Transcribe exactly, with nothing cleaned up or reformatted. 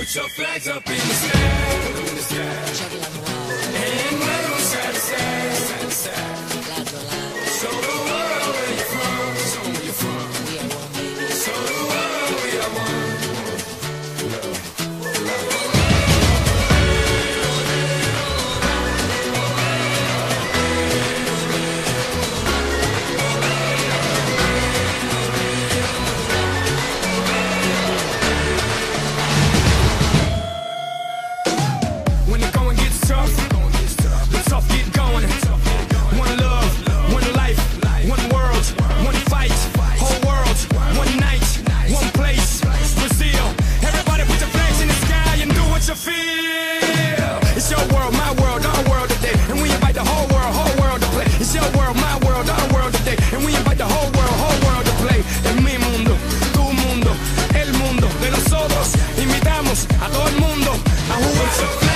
Put your flags up in the sky. And wave 'em side to side, side to side. Show the world where you're from, show 'em where you're from. Show the world we are one. When the going gets tough, the tough get going. One love, one life, one world, one fight. Whole world, one night, one place. Brazil, everybody put your flags in the sky and do what you feel. It's your world, my world, our world today, and we invite the whole world, whole world to play. It's your world, my world, our world today, and we invite the whole world, whole world to play. Es mi mundo, tu mundo, el mundo de nosotros. Invitamos a todo el mundo a jugar.